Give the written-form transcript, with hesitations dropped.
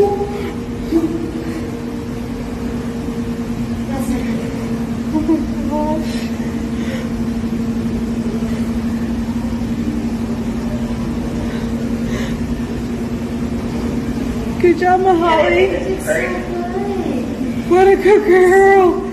Good job, Mahali. So What a good girl.